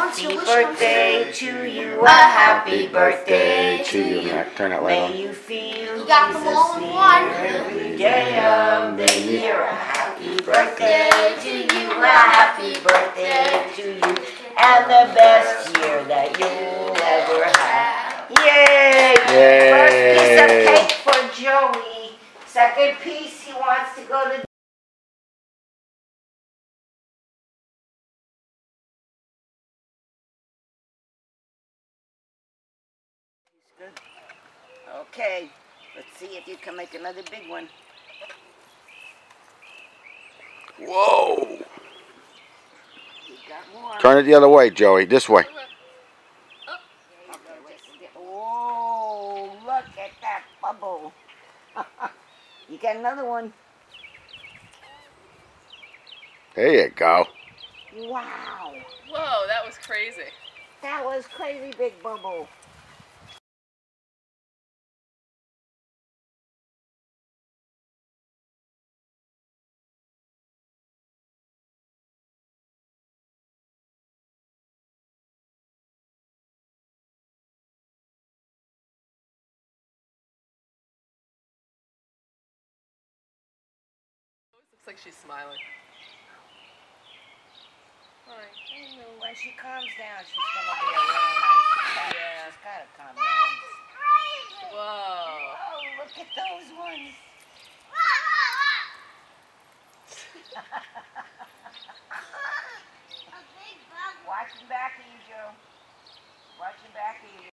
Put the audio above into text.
Happy birthday to you, a happy birthday to you. Turn that light on. May you feel Jesus near every day of the year. A happy birthday to you, a happy birthday to you, and the best year that you'll ever have. Yay! Yay! First piece of cake for Joey. Second piece, he wants to go to Okay, let's see if you can make another big one. Whoa! You got more. Turn it the other way, Joey. This way. Oh, look at that bubble. You got another one. There you go. Wow. Whoa, that was crazy. That was crazy big bubble. Looks like she's smiling. Hi. When she calms down, she's going to be a really nice cat. Yeah. She's got to calm down. Whoa. Oh, look at those ones. Watching back at you, Joe. Watching back at you.